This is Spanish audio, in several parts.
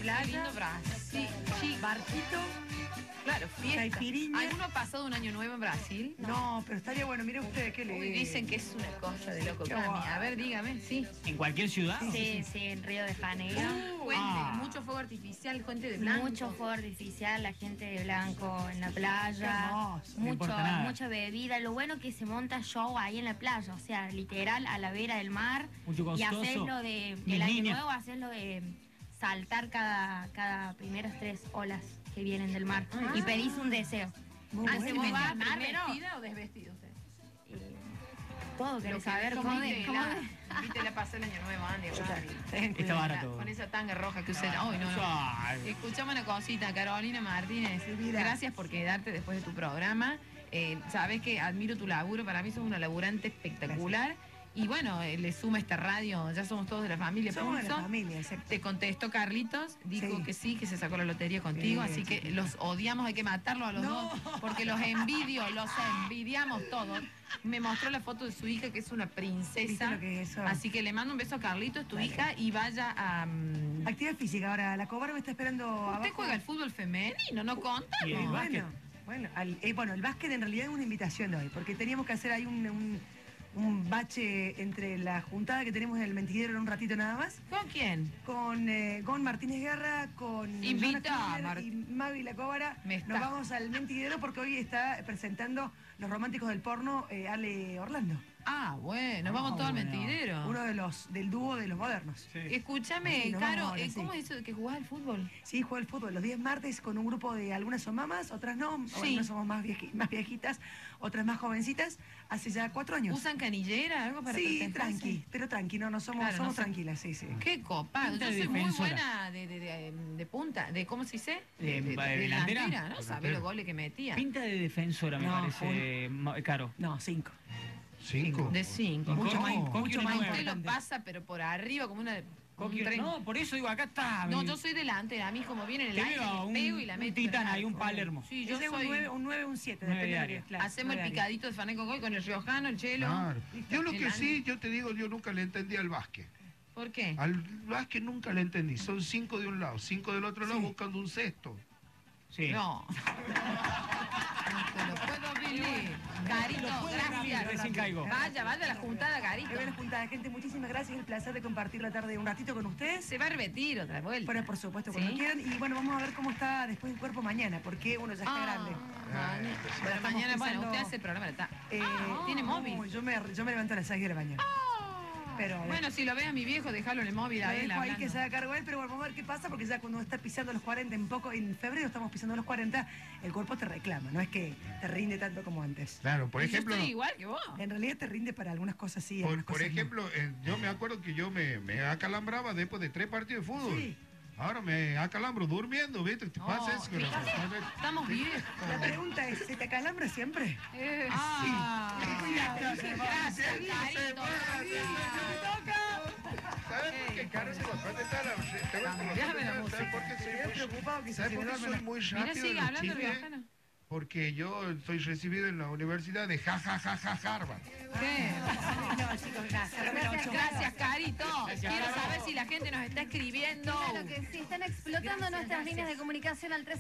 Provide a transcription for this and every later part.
playa. lindo Brasil. Sí, Barquito. claro, fiesta. Caipirinha. ¿Alguno ha pasado un año nuevo en Brasil? No, pero estaría bueno. Mire usted qué le. Uy, dicen que es una cosa de loco. Qué Cami. guay. A ver, dígame, sí. ¿En cualquier ciudad? Sí, en Río de Janeiro. Cuente, mucho fuego artificial, cuente de blanco. Mucho fuego artificial, la gente de blanco en la Qué playa, hermoso. No importa nada. mucha bebida. Lo bueno que se monta show ahí en la playa, o sea, literal a la vera del mar. Mucho Y costoso. haces lo de Mis el año niñas. nuevo, haces lo de saltar cada primeras 3 olas que vienen del mar y pedís un deseo. Muy Ah, ¿se bueno. vos vas Mar primero primero. vestida o desvestida usted? Todo querés saber ¿Cómo cómo de de, cómo de- Viste, le pasó el año nuevo, Andy. Está barato. Con esa tanga roja que usted... Ay, no, no. Ay. Escuchame una cosita, Carolina Martínez. mira. Gracias por quedarte después de tu programa. Sabes que admiro tu laburo, para mí sos una laburante espectacular. Y bueno, le suma esta radio, ya somos todos de la familia. Somos de la Pulso. familia, exacto. Te contestó Carlitos, dijo Sí. que sí, que se sacó la lotería contigo, Bien, así que chiquita. los odiamos, hay que matarlos a los No. dos, porque los envidiamos todos. Me mostró la foto de su hija, que es una ¿Viste princesa. lo que es eso? Así que le mando un beso a Carlitos, tu hija, y vaya a... Actividad física. Ahora, la Cobara me está esperando ¿Usted abajo. juega al fútbol femenino? ¿No conta? Y el Y básquet. bueno, bueno, el básquet en realidad es una invitación de hoy, porque teníamos que hacer ahí un bache entre la juntada que tenemos en el Mentidero en un ratito nada más, ¿Con quién? con Gon Martínez Guerra, con Invita Jonah a Kirchner Mar- y Mavi La Cobara. Me está- Nos vamos al Mentidero porque hoy está presentando Los Románticos del Porno Ale Orlando, Ah, bueno, vamos todos al bueno. mentidero. uno del dúo de los modernos. Escúchame, Sí, nos Caro, vamos ahora, ¿cómo sí. es eso de que jugás al fútbol? Sí, juego al fútbol los días martes con un grupo de algunas son mamás, otras no, Sí. algunas somos más viejitas, otras más jovencitas, hace ya 4 años. ¿Usan canillera, algo para Sí, presentarse? tranqui, pero tranqui, no somos, Claro, somos no sé. tranquilas, sí, sí. Qué copado. Punta Yo de soy muy defensora. buena de punta, de ¿cómo se dice? ¿Delantera? ¿no? ¿Sabés los goles que metía? Pinta de defensora, me No, parece, Caro. No, 5. ¿5? De 5. Mucho No, más, mucho más Usted lo importante. pasa, pero por arriba, como una... Coqui- un tren. No, por eso digo, acá está. No, yo soy delantera. A mí como viene en el Te aire, veo le un- pego y la un meto. titán en el ahí, un arco. Palermo. Sí, yo Ese soy... un 9, un 7, Nueve depende diario. del claro, Hacemos el 9 picadito de Faneco Goy con el riojano, el chelo. Claro. Yo lo El que Andy. sí, yo te digo, yo nunca le entendí al básquet. ¿Por qué? Al básquet nunca le entendí. Son 5 de un lado, 5 del otro lado Sí. buscando un cesto. Sí. No. No te lo puedo vivir. Carito, gracias. Recién caigo. Vaya a la juntada, Carito. Qué buena juntada, gente. Muchísimas gracias. El placer de compartir la tarde un ratito con ustedes. Se va a repetir otra vuelta. Bueno, por supuesto, cuando ¿Sí? quieran. Y bueno, vamos a ver cómo está después el cuerpo mañana, porque uno ya está grande. Bueno, estamos mañana, bueno, pensando- usted hace el programa, está. no, ¿Tiene móvil? Yo me levanto a las 6 de la mañana. Pero Bueno, si lo ve a mi viejo, déjalo en el móvil lo a él dejo ahí hablando. que se haga cargo él, pero bueno, vamos a ver qué pasa, porque ya cuando uno está pisando los 40, en febrero estamos pisando los 40, el cuerpo te reclama, no es que te rinde tanto como antes. Claro, por Y yo ejemplo, estoy igual que vos. En realidad te rinde para algunas cosas sí, por, algunas por cosas no. ejemplo, yo me acuerdo que yo me acalambraba después de 3 partidos de fútbol. Sí. Ahora me acalambro durmiendo, ¿viste? ¿Te pasa eso? ¿qué pasa? Estamos viejos. La pregunta es, ¿se te acalambra siempre? Gracias, Carito. ¿Sabes por qué, Caro? Se lo contestar te voy a Cambiame la música. ¿Sabes por qué soy muy preocupado que ¿Sabes por qué soy muy Mira, rápido sigue en los hablando el chismes? riojano. Porque yo soy recibido en la Universidad de Harvard. ¿Qué? No, chicos, gracias. Gracias, Carito. Quiero saber si la gente nos está escribiendo. Claro que sí, están explotando nuestras líneas de comunicación al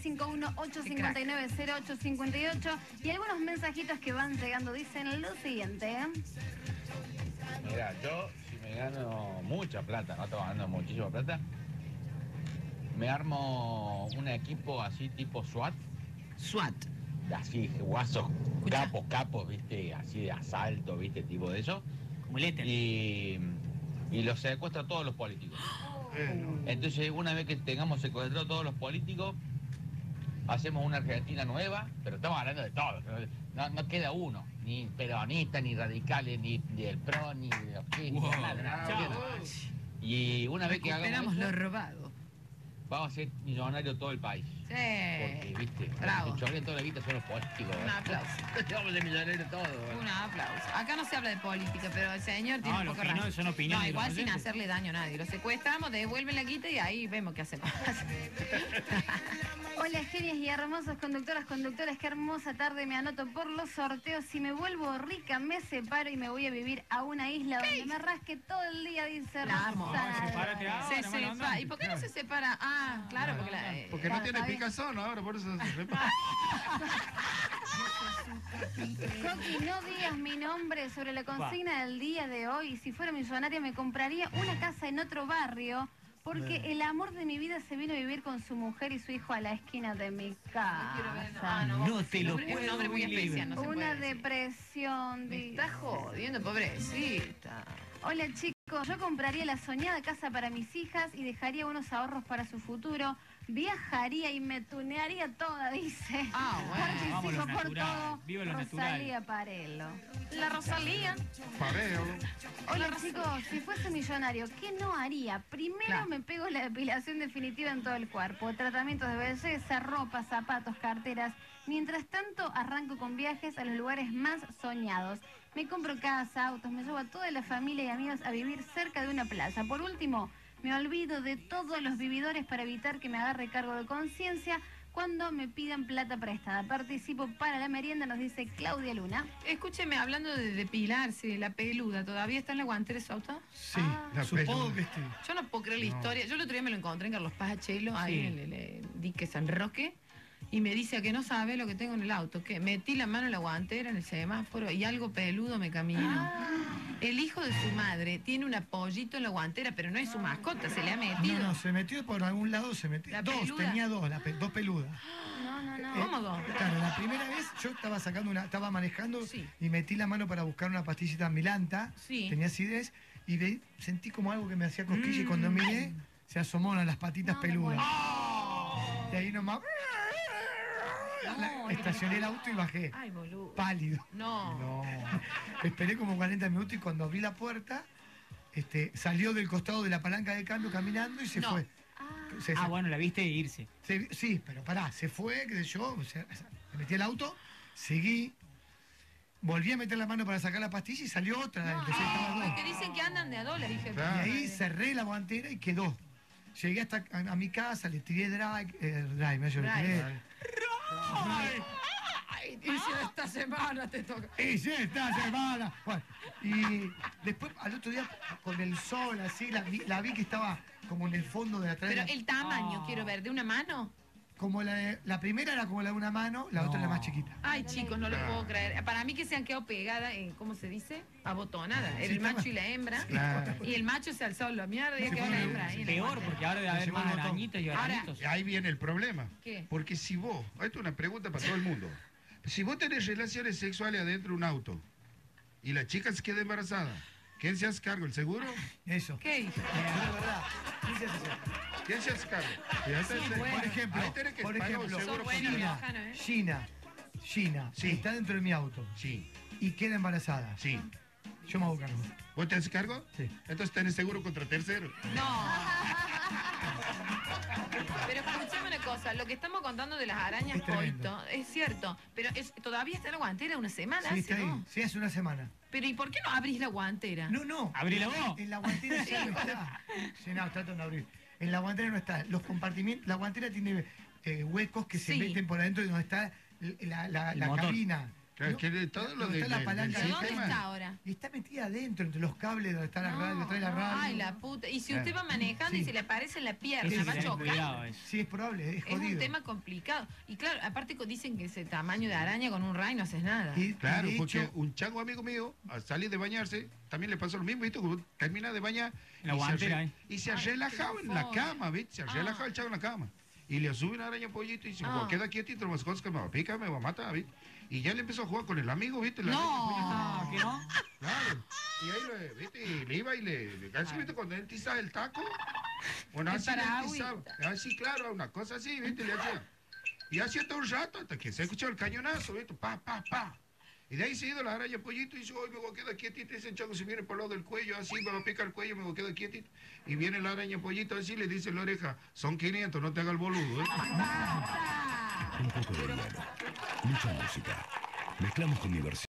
351-859-0858 y algunos mensajitos que van llegando dicen lo siguiente. Mira, yo si me gano mucha plata, no estoy ganando muchísima plata, me armo un equipo así tipo SWAT, SWAT. así guasos, capos, viste, así de asalto, viste, tipo de eso, Como el éter. y los secuestro a todos los políticos. Entonces, una vez que tengamos secuestrados a todos los políticos, hacemos una Argentina nueva, pero estamos hablando de todos, no queda uno, ni peronista, ni radicales, ni del PRO, ni de los kirchner, Wow. nada, Chao. queda. Y una vez que Recuperamos hagamos lo eso, robado. vamos a ser millonarios todo el país. Sí. Porque, viste, Bravo. los que chorean toda la guita son los políticos. Un aplauso. Vamos a ser millonarios todos. Un aplauso. Acá no se habla de política, pero el señor tiene No, un lo poco que no, razón. son opiniones No, de los igual sin oyentes. hacerle daño a nadie. Lo secuestramos, devuelven la guita y ahí vemos qué hacemos. Hola, genias y hermosas conductoras, conductores, qué hermosa tarde, me anoto por los sorteos, si me vuelvo rica me separo y me voy a vivir a una isla donde me rasque todo el día, dice La amo. Roxana. Sepárate ahora, Se mala onda. separa. ¿Y por qué no se separa Ah, claro, porque Porque no Claro, tiene está bien. picazón ahora, por eso se repite. Coqui, no digas mi nombre sobre la consigna del día de hoy. Si fuera millonaria me compraría una casa en otro barrio porque el amor de mi vida se vino a vivir con su mujer y su hijo a la esquina de mi Quiero ver, casa. No te lo Es un puedo nombre muy believe. especial, no se Una puede decir. depresión. Me dice. está jodiendo, pobrecita. Hola chicos, yo compraría la soñada casa para mis hijas y dejaría unos ahorros para su futuro. Viajaría y me tunearía toda, dice. Ah, bueno, Participo vamos a lo por natural, todo. viva lo Rosalía Parelo. La Rosalía. Pareo. Hola chicos, si fuese millonario, ¿qué no haría? Primero Claro. me pego la depilación definitiva en todo el cuerpo, tratamientos de belleza, ropa, zapatos, carteras. Mientras tanto, arranco con viajes a los lugares más soñados. Me compro casa, autos, me llevo a toda la familia y amigos a vivir cerca de una playa. Por último, me olvido de todos los vividores para evitar que me agarre cargo de conciencia cuando me pidan plata prestada. Participo para la merienda, nos dice Claudia Luna. Escúcheme, hablando de depilarse, la peluda, ¿todavía está en la guantera su auto? Sí, la supongo peluda. que sí. Yo no puedo creer la historia. Yo el otro día me lo encontré en Carlos Paz Achelo, ahí Sí. en el dique San Roque, y me dice que no sabe lo que tengo en el auto, que metí la mano en la guantera, en el semáforo, y algo peludo me caminó. El hijo de su madre tiene un apoyito en la guantera, pero no es su mascota, se le ha metido. No, se metió por algún lado, se metió. La Dos, peluda. tenía dos, dos peludas. No. ¿Cómo dos? Claro, la primera vez yo estaba manejando Sí. y metí la mano para buscar una pastillita Milanta, Sí. tenía acidez, y sentí como algo que me hacía cosquilla y cuando miré, se asomaron las patitas No, me peludas. muero. Y ahí nomás, estacioné el auto y bajé, Ay, boludo. pálido. No. No. Esperé como 40 minutos y cuando abrí la puerta, salió del costado de la palanca de cambio caminando y se No. fue. Se- Ah, bueno, la viste irse. sí, pero pará, se fue, qué sé yo, me metí al auto, seguí, volví a meter la mano para sacar la pastilla y salió otra. Empecé, estaba dos. Es que dicen que andan de a dólar, dije. Claro. Y ahí cerré la guantera y quedó. Llegué hasta a mi casa, le tiré drive, me Drive. tiré. Ay, dice, esta semana te toca. Y sí, esta semana. Bueno, y después al otro día con el sol así, la vi que estaba como en el fondo de la Pero traila. el tamaño, Oh. quiero ver, ¿de una mano? Como la primera era como la de una mano, la otra era No. más chiquita. Ay, chicos, no lo puedo creer. Para mí que se han quedado pegadas, ¿cómo se dice? Abotonadas. El Sí, macho estaba- y la hembra. Claro. Y el macho se alzó la mierda y Se quedó fue la la- hembra ahí. en la Peor, guantera. porque ahora debe haber Se más llevó el botón. arañitas y Ahora- arañitos. Y ahí viene el problema. ¿Qué? Porque si vos, esto es una pregunta para todo el mundo. Si vos tenés relaciones sexuales adentro de un auto y la chica se queda embarazada, ¿quién se hace cargo? ¿El seguro? Eso. ¿Qué hizo? Es verdad. ¿Quién se hace eso? ¿Quién se hace cargo? Y ahí está el seguro. Por ejemplo, Ahí tenés que por pagar un ejemplo, seguro Sos bueno, social. Lojano, ¿eh? Gina, Sí. está dentro de mi auto Sí, y queda embarazada. sí. Yo me hago cargo. ¿Vos te haces cargo? Sí. Entonces tenés seguro contra terceros. No. Pero escuchame una cosa, lo que estamos contando de las arañas Es tremendo. coito, es cierto, pero todavía está en la guantera una semana, Sí, está hace, ahí. ¿no? Sí, hace una semana. Pero ¿y por qué no abrís la guantera? No. Abrila vos. En la guantera ya no está. Sí, no, trato de no abrir. En la guantera no está. Los compartimientos, la guantera tiene huecos que se Sí. meten por adentro de donde está la El motor. cabina. Claro, ¿no? que todo lo Donde de, está la del palanca ¿Pero del dónde sistema. está ahora? Y está metida adentro, entre los cables donde está la radio, trae la No, radio. Ay, la puta. Y si usted va manejando y Sí. se le aparece en la pierna, Eso va a tenés chocar. cuidado, eso. Sí, es probable, es Es jodido. un tema complicado. Y claro, aparte dicen que ese tamaño de araña con un ray no haces nada. Y Claro, de porque hecho, un chango amigo mío, al salir de bañarse, también le pasó lo mismo, ¿viste? Como termina de bañar La guantera, ¿eh? y se Ay, relajaba qué en la fobia. cama, ¿viste? Se relajaba el chango en la cama. Y le sube una araña pollito y dice, Ah. queda quietito, más cosas que me va a picar, me va a matar, ¿viste? Y ya le empezó a jugar con el amigo, ¿viste? La araña pollito. Ah, ¿qué no? Claro. Y ahí ¿viste? Y le iba y así, ¿viste? Cuando él tizaba el taco. Bueno, El así le paraguas. tizaba. Así, claro, una cosa así, ¿viste? Le hacía. Y hacía todo un rato hasta que se escuchó el cañonazo, ¿viste? Pa, pa, pa. Y de ahí se ha ido la araña pollito y dice, hoy me voy a quedar quietito. Ese chango se viene por el lado del cuello, así, me va a picar el cuello, me voy a quedar quietito. Y viene la araña pollito así, le dice en la oreja, son 500, no te hagas el boludo, ¿eh? Un poco de dinero, mucha música. Mezclamos con diversión.